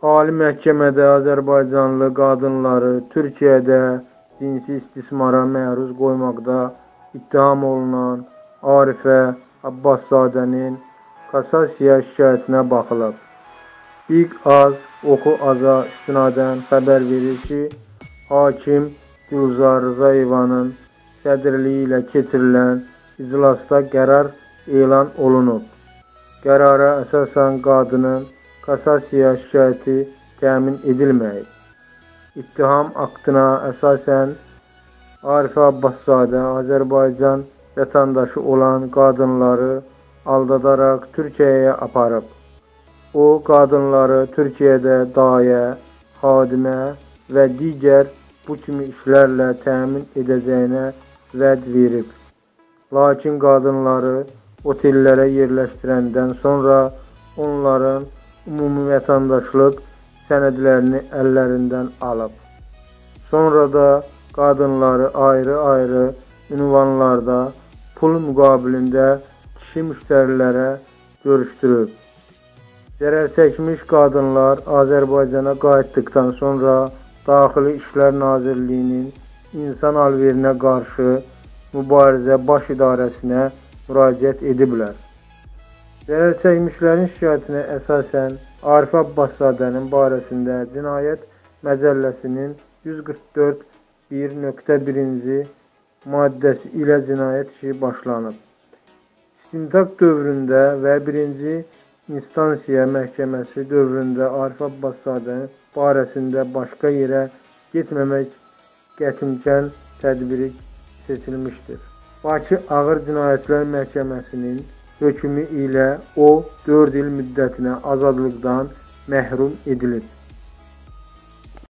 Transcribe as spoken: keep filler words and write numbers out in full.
Ali məhkəmədə Azərbaycanlı qadınları Türkiyədə cinsi istismara məruz qoymaqda ittiham olunan Arifə Abbaszadənin kassasiya şikayətinə baxılıb. İlk az Oxu Aza istinadən xəbər verir ki, hakim Gülzar Rzayevanın sədrliyi ilə keçirilən iclasda qərar elan olunub. Qərara əsasən qadının kassasiya şikayəti təmin edilməyib. İttiham aktına əsasən Arifə Abbaszadə Azərbaycan vətəndaşı olan qadınları aldadaraq Türkiyəyə aparıb. O, qadınları Türkiyədə dayə, xadimə və digər bu kimi işlərlə təmin edəcəyinə vəd verib. Lakin qadınları otellərə yerləşdirəndən sonra onların ümumi vətəndaşlıq sənədlərini əllərindən alıb. Sonra da qadınları ayrı-ayrı ünvanlarda pul müqabilində kişi müştərilərə görüşdürüb. Zərər çəkmiş qadınlar Azərbaycana qayıtdıqdan sonra Daxili İşlər Nazirliyinin İnsan Alverinə qarşı Mübarizə Baş İdarəsinə müraciət ediblər. Zərər çəkmişlərin şikayətinə əsasən Arifə Abbaszadənin barəsində Cinayət Məcəlləsinin yüz qırx dörd bir nöqtə birinci maddəsi ilə cinayət işi başlanıb. İstintaq dövründə və birinci instansiya məhkəməsi dövründə Arifə Abbaszadənin barəsində başqa yerə getməmək qətimkan tədbiri seçilmişdir. Bakı Ağır Cinayətlər Məhkəməsinin hökmü ilə o dörd il müddətinə azadlıqdan məhrum edilib.